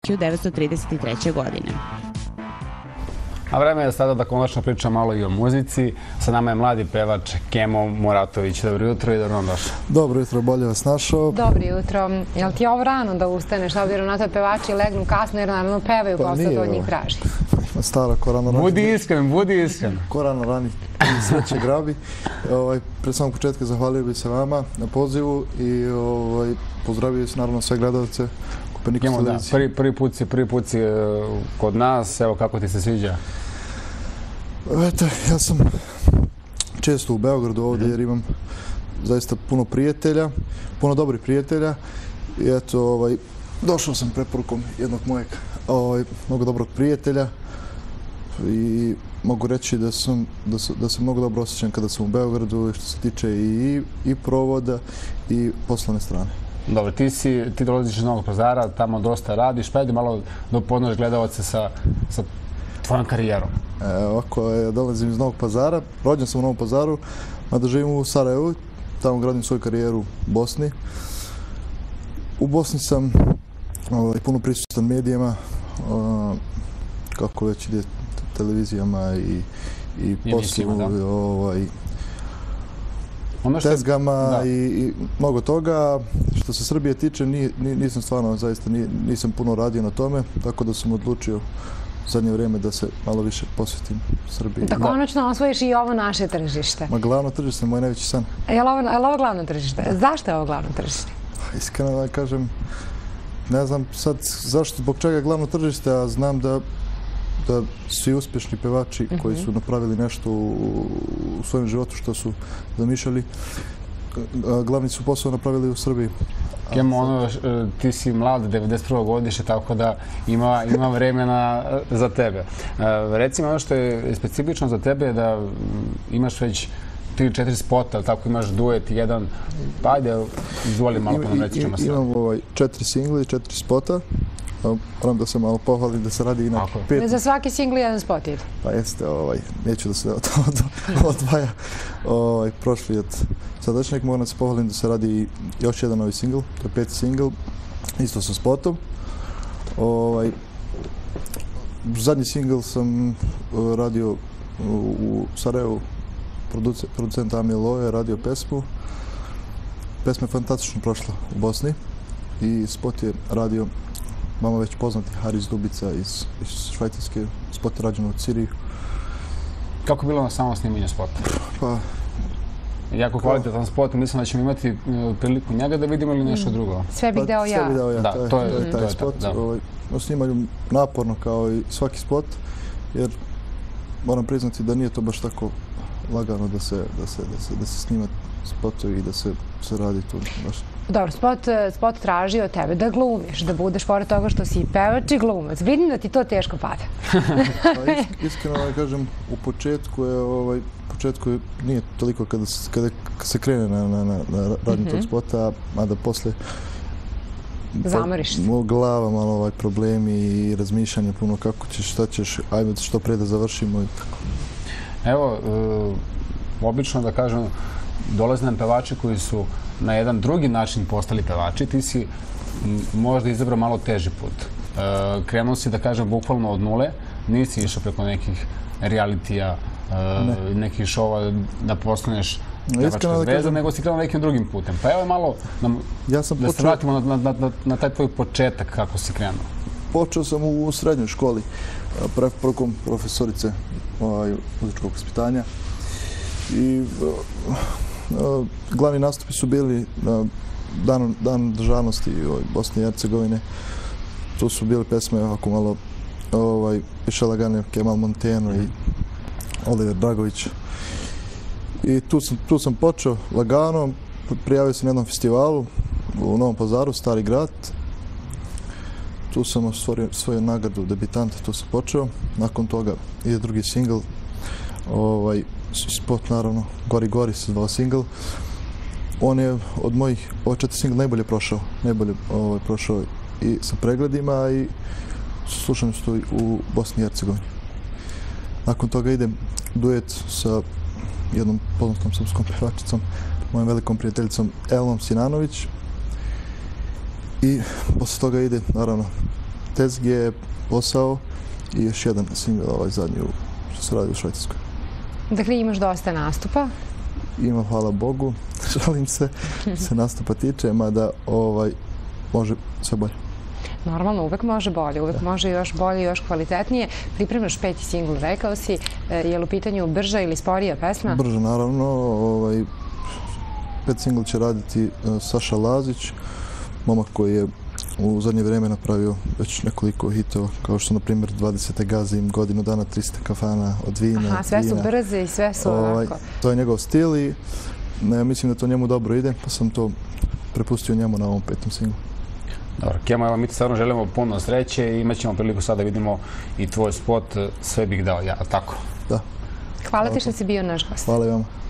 1933. godine. A vreme je sada da konačno pričam malo i o muzici. Sa nama je mladi pevač Kemo Muratović. Dobro jutro i dobro vam došao. Dobro jutro, bolje vas našao. Dobro jutro. Jel ti je ovo rano da ustaneš, obzirom na to pevači legnu kasno jer naravno pevaju kao što to od njih traži? Stara ko rano rani. Budi iskren. Ko rano rani, sve će grabi. Pred samog početka zahvalio bih se vama na pozivu i pozdravio se naravno sve gledalce. Kemo, da, prvi put si kod nas, evo kako ti se sviđa? Eto, ja sam često u Beogradu ovdje jer imam zaista puno prijatelja, puno dobrih prijatelja i eto, došao sam preporukom jednog mojeg mnogo dobrog prijatelja i mogu reći da se mnogo dobro osjećam kada sam u Beogradu što se tiče i provoda i poslovne strane. Dobro, ti dolaziš iz Novog Pazara, tamo dosta radiš, pa ajde malo da upoznaš gledalce sa tvojom karijerom. Ovako, ja dolazim iz Novog Pazara, rođen sam u Novom Pazaru, mada živim u Sarajevu, tamo gradim svoju karijeru u Bosni. U Bosni sam puno prisutan medijima, kako već ide televizijama i poslu, tezgama i mnogo toga. Što se Srbije tiče, nisam stvarno, zaista nisam puno radio na tome, tako da sam odlučio u zadnje vrijeme da se malo više posvetim Srbiji. Da konačno osvojiš i ovo naše tržište. Ma glavno tržište, moj najveći san. Je li ovo glavno tržište? Zašto je ovo glavno tržište? Iskreno da kažem, ne znam sad zašto, zbog čega je glavno tržište, a znam da svi uspješni pevači koji su napravili nešto u svojem životu što su zamišljali, glavni su posao napravili u Srbiji. Kemo, ti si mlad, 91. godište, tako da ima vremena za tebe. Recimo, ono što je specifično za tebe je da imaš već 3-4 spota, tako imaš duet jedan, pa ajde, izvoli malo pa nam reći čemu se. Imam 4 single i 4 spota. Moram da se malo pohvalim da se radi i na 5. Za svaki singl jedan spot ide. Pa jeste, neću da se odvaja prošli od sadašnjeg. Moram da se pohvalim da se radi još jedan novi singl, to je 5. singl, isto sa spotom. Zadnji singl sam radio u Sarajevu, producent Amil Loje radio pesmu. Pesma je fantastično prošla u Bosni i spot je radio vama već poznati Haris Dubica iz Švajcarske, spot je rađen u Ciriju. Kako je bilo na samom snimanju spota? Pa... Jako kvalitetan spot, mislim da ćemo imati priliku njega da vidimo ili nešto drugo. Sve bih dao ja. Sve bih dao ja, to je taj spot. Na snimanju naporno kao i svaki spot, jer moram priznati da nije to baš tako lagano da se snima spotovi i da se radi tu baš. Dobro, spot traži od tebe da glumiš, da budeš pored toga što si pevač i glumac. Vidim da ti to teško pada. Iskreno da kažem, u početku nije toliko kada se krene na radnju tog spota, mada posle zamoriš se. Glava malo problemi i razmišljanje puno kako ćeš, šta ćeš, ajde što pre da završimo i tako. Evo, obično da kažem, dolaze nam pevači koji su na jedan drugi način postali pevači. Ti si možda izabrao malo teži put. Krenuo si, da kažem, bukvalno od nule. Nisi išao preko nekih realitija, nekih šova da postaneš pevačka zvezda, nego si krenuo nekim drugim putem. Pa evo malo da se vratimo na taj tvoj početak kako si krenuo. Počeo sam u srednjoj školi preporukom profesorice muzičkog vaspitanja i glavni nastupi su bili Dan državnosti Bosne i Hercegovine. Tu su bile pesme ovako malo više lagane, Kemal Monteno i Oliver Dragović. I tu sam počeo lagano, prijavio sam na jednom festivalu u Novom Pazaru, Stari grad. Tu sam ostvario svoju nagradu debitanta, tu sam počeo. Nakon toga ide drugi singl, spot naravno, Gori Gori se zvao singl. On je od mojih, ovaj 4 singla najbolje prošao i sa pregledima i slušam što u Bosni i Hercegovini. Nakon toga idem duet sa jednom poznatom srpskom pevačicom, mojom velikom prijateljicom Elom Sinanović. I posle toga ide, naravno, Tezge, Posao i još jedan singl, ovaj zadnji što se radi u Švajcarskoj. Dakle, imaš dosta nastupa. Ima, hvala Bogu, žalim se nastupa tiče, mada može sve bolje. Normalno, uvek može bolje, uvek može još bolje, još kvalitetnije. Pripremaš 5. singl, rekao si, je li u pitanju brža ili sporija pesma? Brža, naravno. 5 singl će raditi Saša Lazić, momak koji je u zadnje vrijeme napravio već nekoliko hitova, kao što, na primjer, 20. gazim, godinu dana 300 kafana od vina. Aha, sve su brze i sve su ovako. To je njegov stil i mislim da to njemu dobro ide, pa sam to prepustio njemu na ovom 5. singlu. Dobro, Kemo, evo mi ti stvarno želimo puno sreće i imat ćemo priliku sada da vidimo i tvoj spot Sve bih dao ja, tako? Da. Hvala ti što si bio naš gost. Hvala i vama.